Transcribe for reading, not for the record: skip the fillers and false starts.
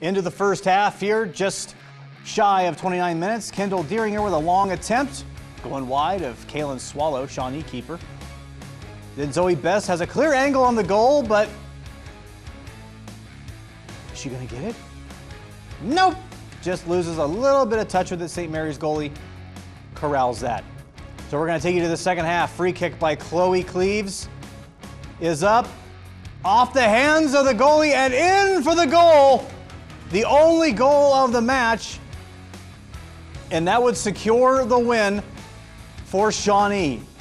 Into the first half here, just shy of 29 minutes. Kendall Deeringer with a long attempt, going wide of Kalen Swallow, Shawnee keeper. Then Zoe Best has a clear angle on the goal, but is she going to get it? Nope. Just loses a little bit of touch with it. St. Mary's goalie corrals that. So we're going to take you to the second half. Free kick by Chloe Cleaves is up, off the hands of the goalie and in for the goal. The only goal of the match, and that would secure the win for Shawnee.